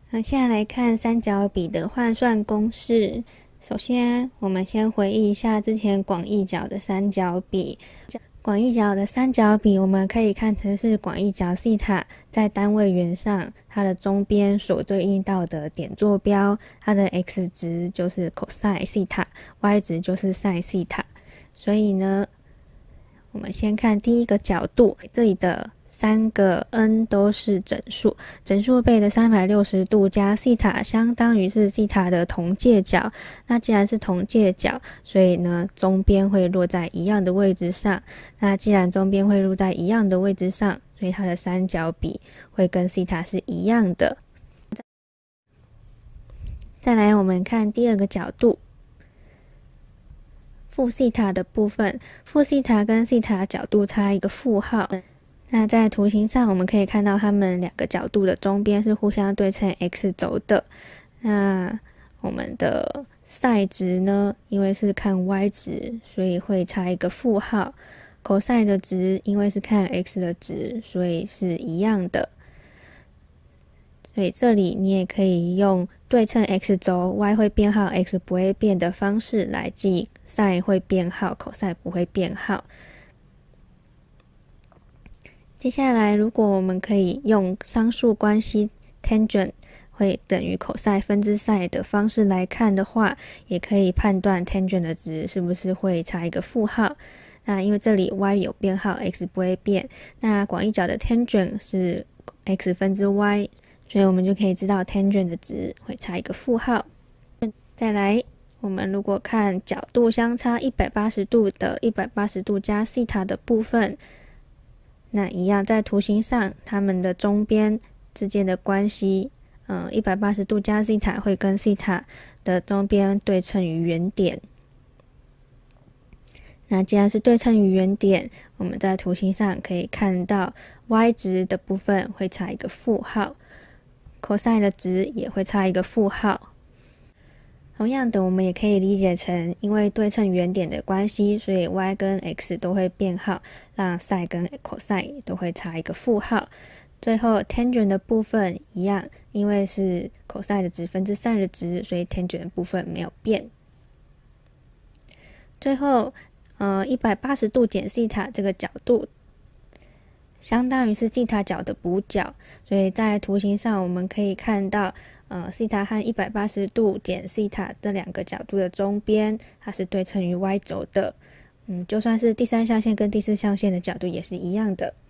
那现在来看三角比的换算公式。首先，我们先回忆一下之前广义角的三角比。广义角的三角比，我们可以看成是广义角西塔在单位圆上，它的中边所对应到的点坐标，它的 x 值就是 cos 西塔 ，y 值就是 sin 西塔。所以呢，我们先看第一个角度，这里的3个 n 都是整数，整数倍的360度加西塔相当于是西塔的同界角。那既然是同界角，所以呢中边会落在一样的位置上。那既然中边会落在一样的位置上，所以它的三角比会跟西塔是一样的。再来我们看第二个角度，负西塔的部分，负西塔跟西塔角度差一个负号。那在图形上我们可以看到它们两个角度的中边是互相对称 x 轴的。那我们的 sin 值呢，因为是看 y 值，所以会差一个负号。cos 的值因为是看 x 的值，所以是一样的。所以这里你也可以用对称 x 轴 y 会编号 x 不会变的方式来记 sin 会变号 cos 不会变号。接下来如果我们可以用商数关系 tangent 会等于 cos 分之 sin 的方式来看的话，也可以判断 tangent 的值是不是会差一个负号。那因为这里 y 有编号 x 不会变，那广义角的 tangent 是 x 分之 y， 所以我们就可以知道 tangent 的值会差一个负号。再来我们如果看角度相差180度的180度加西塔的部分，那一样在图形上它们的中边之间的关系180度加西塔会跟西塔的中边对称于原点。那既然是对称于原点，我们在图形上可以看到 y 值的部分会差一个负号， cos 的值也会差一个负号。同样的，我们也可以理解成因为对称原点的关系，所以 y 跟 x 都会变号，让 sin 跟 cos 都会差一个负号。最后 tangent 的部分一样，因为是 cos 的值分之 sin 的值，所以 tangent 的部分没有变。最后180度减西塔这个角度相当于是西塔角的补角，所以在图形上我们可以看到西塔和180度减西塔这两个角度的中边它是对称于 y 轴的。就算是第三象限跟第四象限的角度也是一样的。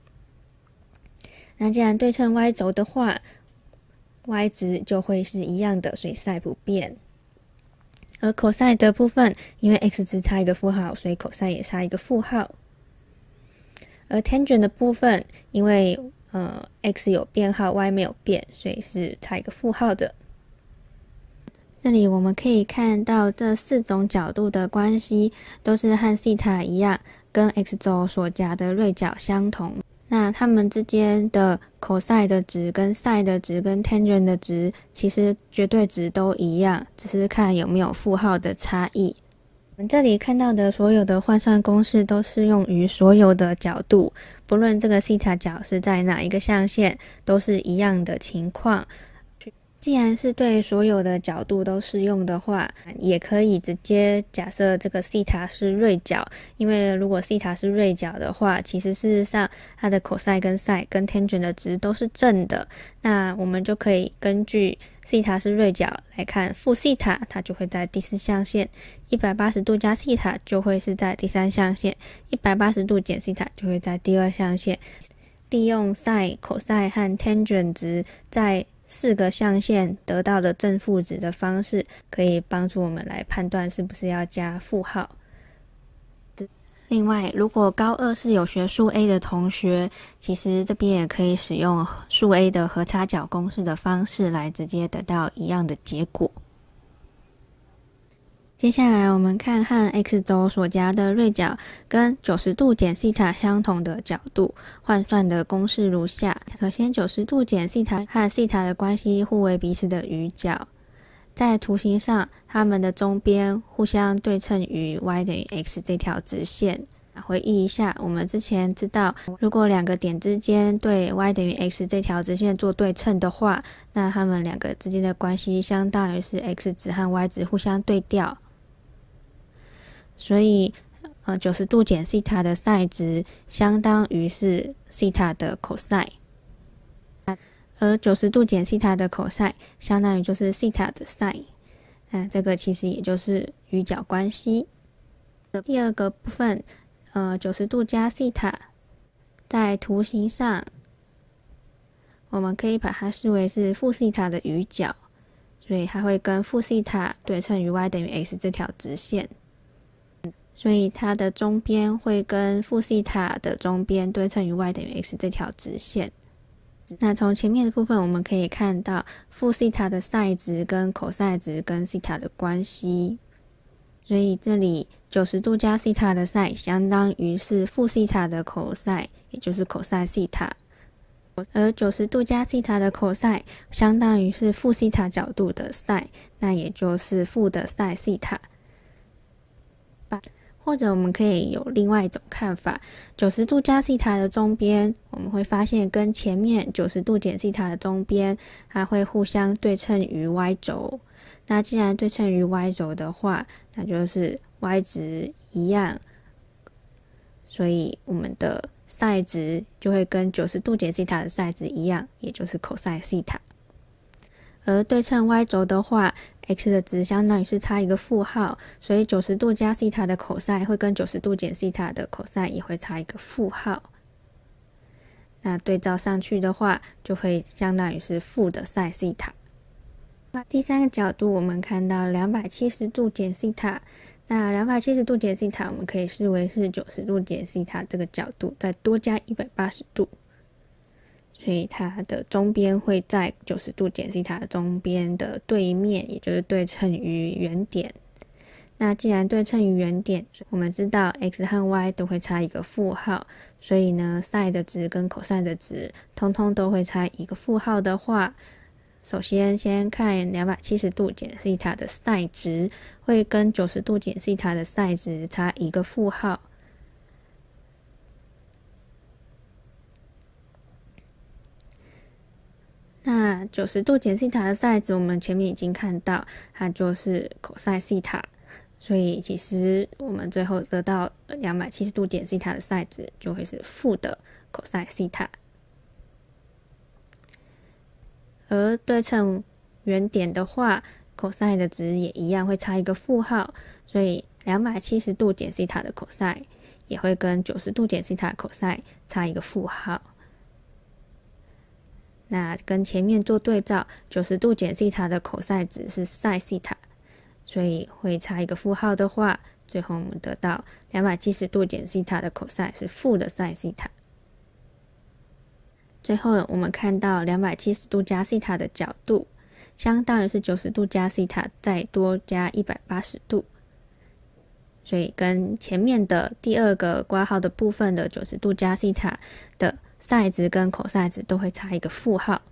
那既然对称 y 轴的话， y 值就会是一样的，所以 sin 不变。而 cos 的部分，因为 x 值差一个负号，所以 cos 也差一个负号。而 tangent 的部分，因为x 有变号 y 没有变，所以是差一个负号的。这里我们可以看到这4种角度的关系都是和西塔一样，跟 x 轴所夹的锐角相同。那它们之间的 cos 的值跟 sin 的值跟 tangent 的值其实绝对值都一样，只是看有没有负号的差异。我们这里看到的所有的换算公式都适用于所有的角度，不论这个西塔角是在哪一个象限，都是一样的情况。既然是对所有的角度都适用的话，也可以直接假设这个西塔是锐角，因为如果西塔是锐角的话，其实事实上它的 cos 跟 sin 跟 tangent 的值都是正的。那我们就可以根据西塔是锐角来看负西塔，它就会在第4象限，180度加西塔就会是在第3象限，180度减西塔就会在第2象限。利用 sin、cos 和 tangent 值在4个象限得到的正负值的方式，可以帮助我们来判断是不是要加负号。另外，如果高2是有学数 A 的同学，其实这边也可以使用数 A 的和差角公式的方式来直接得到一样的结果。接下来我们看和 x 轴所夹的锐角跟90度减西塔相同的角度换算的公式如下。首先90度减西塔和西塔的关系互为彼此的余角，在图形上它们的中边互相对称于 y 等于 x 这条直线， 回忆一下，我们之前知道，如果两个点之间对 y 等于 x 这条直线做对称的话，那它们两个之间的关系相当于是 x 值和 y 值互相对调。所以90度减西塔的 sin 值相当于是西塔的 cos， 而90度减西塔的 cos 相当于就是西塔的 sin。那这个其实也就是余角关系。第二个部分，90度加西塔，在图形上，我们可以把它视为是负西塔的余角，所以它会跟负西塔对称于 y 等于 x 这条直线，所以它的中边会跟负西塔的中边对称于 y 等于 x 这条直线。那从前面的部分我们可以看到负西塔的 sin 值跟 cos 值跟西塔的关系，所以这里90度加西塔的 sin 相当于是负西塔的 cos， 也就是 cos 西塔，而90度加西塔的 cos 相当于是负西塔角度的 sin， 那也就是负的 sin 西塔。或者我们可以有另外一种看法，90度加西塔的中边，我们会发现跟前面90度减西塔的中边，它会互相对称于 y 轴。那既然对称于 y 轴的话，那就是 y 值一样，所以我们的 sin 值就会跟90度减西塔的 sin 值一样，也就是 cos 西塔。而对称 y 轴的话， x 的值相当于是差一个负号，所以90度加西塔的 cos 会跟90度减西塔的 cos 也会差一个负号。那对照上去的话，就会相当于是负的 sin 西塔。第三个角度，我们看到270度减西塔，那270度减西塔，我们可以视为是90度减西塔这个角度再多加180度。所以它的中边会在90度减西塔的中边的对面，也就是对称于原点。那既然对称于原点，我们知道 x 和 y 都会差一个负号，所以呢 sin 的值跟 cos 的值通通都会差一个负号的话，首先看270度减西塔的 sin 值会跟90度减西塔的 sin 值差一个负号。那90度减西塔的 sin 值我们前面已经看到，它就是 cos 西塔，所以其实我们最后得到270度减西塔的 sin 值就会是负的 cos 西塔。而对称原点的话， cos 的值也一样会差一个负号，所以270度减西塔的 cos 也会跟90度减西塔的 cos 差一个负号。那跟前面做对照，90度减西塔的 cos 值是 sin 西塔，所以会差一个负号的话，最后我们得到270度减西塔的 cos 是负的 sin 西塔。最后我们看到270度加西塔的角度，相当于是90度加西塔再多加180度，所以跟前面的第二个括号的部分的90度加西塔的sin 值跟 cos 值都会差一个负号。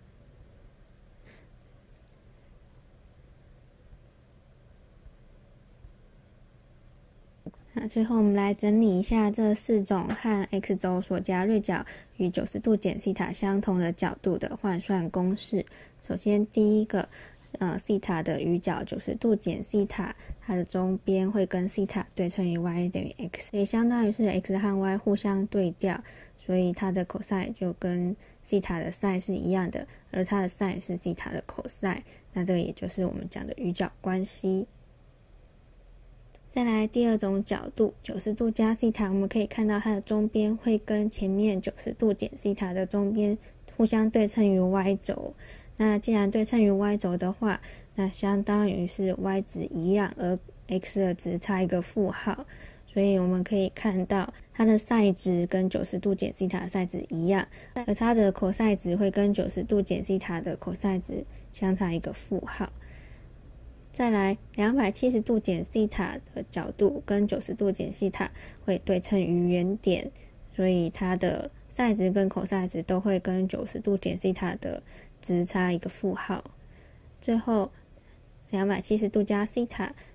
那最后我们来整理一下这4种和 x 轴所加锐角与90度减西塔相同的角度的换算公式。首先第一个西塔的余角90度减西塔，它的中边会跟西塔对称于 y 等于 x， 所以相当于是 x 和 y 互相对调，所以它的 cos 就跟西塔的 sin 是一样的，而它的 sin 是西塔的 cos， 那这个也就是我们讲的余角关系。再来第二种角度90度加西塔，我们可以看到它的中边会跟前面90度减西塔的中边互相对称于 y 轴。那既然对称于 y 轴的话，那相当于是 y 值一样，而 x 的值差一个负号，所以我们可以看到它的 sin 值跟90度减西塔的 sin 值一样，而它的 cos 值会跟90度减西塔的 cos 值相差一个负号。再来270度减西塔的角度跟90度减西塔会对称于原点，所以它的 sin 值跟 cos 值都会跟90度减西塔的值差一个负号。最后270度加西塔，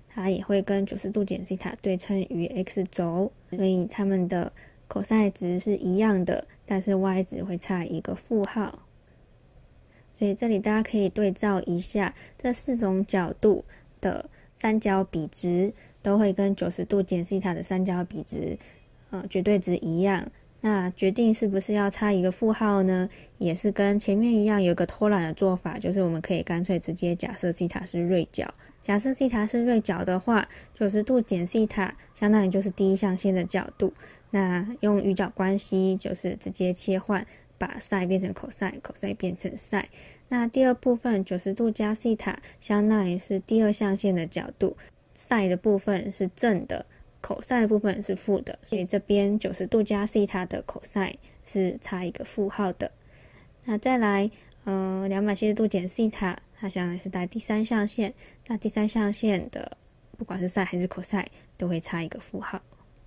它也会跟90度减西塔对称于 x 轴，所以它们的 cos 值是一样的，但是 y 值会差一个负号。所以这里大家可以对照一下，这4种角度的三角比值都会跟90度减西塔的三角比值绝对值一样。那决定是不是要差一个负号呢？也是跟前面一样，有个偷懒的做法，就是我们可以干脆直接假设西塔是锐角。假设西塔是锐角的话，90度减西塔相当于就是第一象限的角度。那用余角关系就是直接切换，把 sin 变成 cos，cos 变成 sin。那第二部分90度加西塔相当于是第二象限的角度 ，sin 的部分是正的。cos 的部分是负的，所以这边90度加西塔的 cos 是差一个负号的。那再来270度减西塔，它相当于是在第三象限，那第三象限的不管是 sin 还是 cos 都会差一个负号。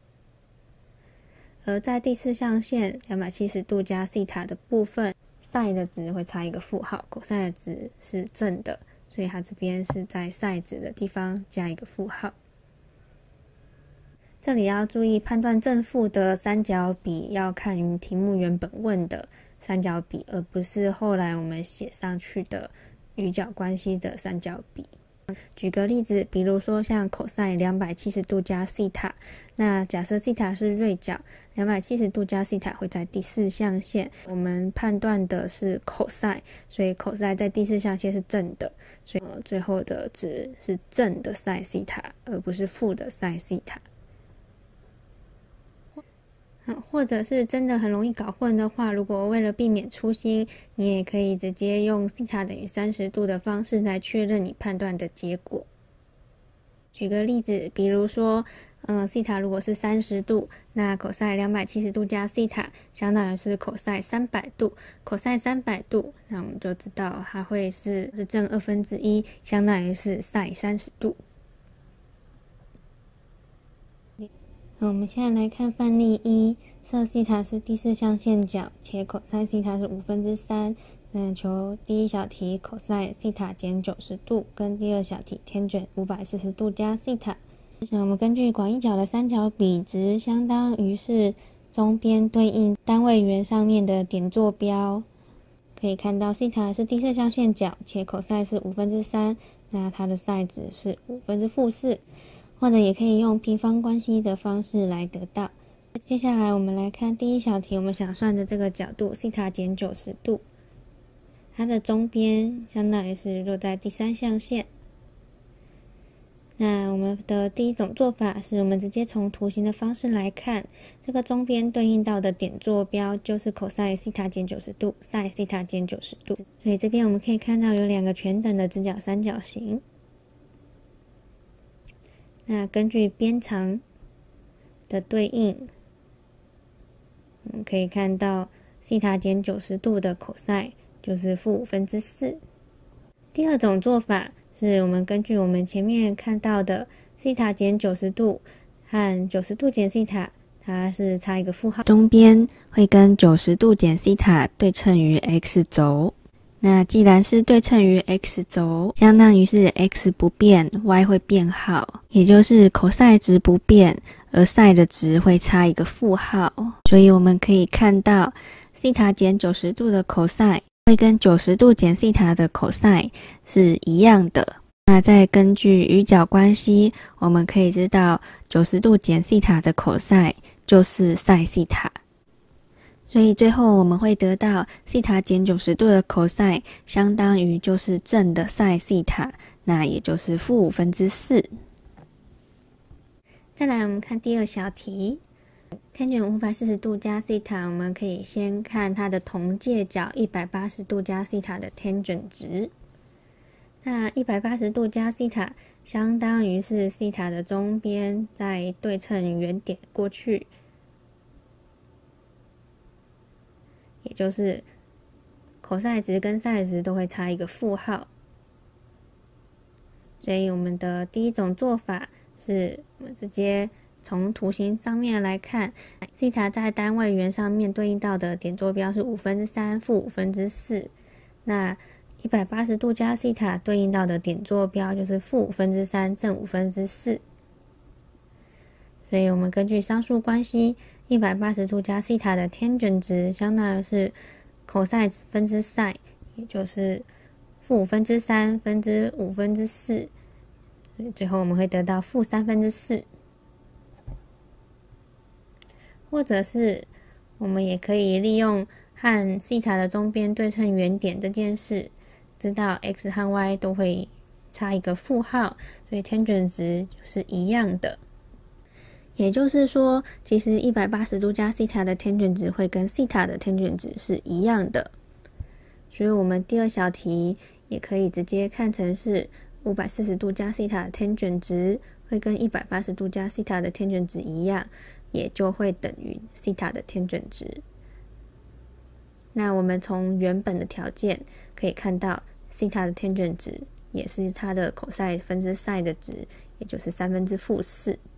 而在第四象限270度加西塔的部分， sin 的值会差一个负号， cos 的值是正的，所以它这边是在 sin 值的地方加一个负号。这里要注意，判断正负的三角比要看于题目原本问的三角比，而不是后来我们写上去的余角关系的三角比。举个例子，比如说像 cos 270度加西塔，那假设西塔是锐角，270度加西塔会在第四象限，我们判断的是 cos， 所以 cos 在第四象限是正的，所以最后的值是正的 sin 西塔，而不是负的 sin 西塔。或者是真的很容易搞混的话，如果为了避免粗心，你也可以直接用西塔等于30度的方式来确认你判断的结果。举个例子，比如说西塔如果是30度，那 cos 270度加西塔相当于是 cos 300度， cos 300度，那我们就知道它会是正1/2，相当于是 sin 30度。我们现在来看范例1，设西塔是第四象限角，且 cos 西塔是3/5。那求第一小题 cos 西塔减90度，跟第二小题 tangent 540度加西塔。那我们根据广义角的三角比值，相当于是中边对应单位圆上面的点坐标。可以看到西塔是第四象限角，且 cos 是3/5，那它的 sin 值是4/4。或者也可以用平方关系的方式来得到。接下来我们来看第一小题，我们想算的这个角度西塔减90度，它的中边相当于是落在第三象限。那我们的第一种做法是我们直接从图形的方式来看，这个中边对应到的点坐标就是 cos 西塔减90度 sin 西塔减90度，所以这边我们可以看到有两个全等的直角三角形。那根据边长的对应，我们可以看到西塔减90度的 cos 就是-4/5。第二种做法是我们根据我们前面看到的西塔减90度和90度减西塔，它是差一个负号，中边会跟90度减西塔对称于 x 轴。那既然是对称于 x 轴，相当于是 x 不变 y 会变号，也就是 cos 值不变，而 sin 的值会差一个负号。所以我们可以看到西塔减90度的 cos 会跟90度减西塔的 cos 是一样的。那再根据余角关系，我们可以知道90度减西塔的 cos 就是 sin 西塔。所以最后我们会得到西塔减90度的 cos 相当于就是正的 sin 西塔，那也就是4/5。再来我们看第二小题， tangent 540度加西塔，我们可以先看它的同界角180度加西塔的 tangent 值。那180度加西塔相当于是西塔的中边再对称原点过去，也就是 cos 值跟 sin 值都会差一个负号。所以我们的第一种做法是我们直接从图形上面来看，西塔在单位圆上面对应到的点坐标是3/5、4/4。那 180度加西塔对应到的点坐标就是-3正4/4。所以我们根据商数关系，180度加西塔的 tangent 值相当于是 cosine 分之 sin， 也就是-3分之5/4，所以最后我们会得到-4/3。或者是我们也可以利用和西塔的中边对称原点这件事，知道 x 和 y 都会差一个负号，所以 tangent 值就是一样的。也就是说，其实180度加西塔的 tangent 值会跟西塔的 tangent 值是一样的。所以我们第二小题也可以直接看成是540度加西塔的 tangent 值会跟180度加西塔的 tangent 值一样，也就会等于西塔的 tangent 值。那我们从原本的条件可以看到，西塔的 tangent 值也是它的 cosine 分之 sin 的值，也就是4/3。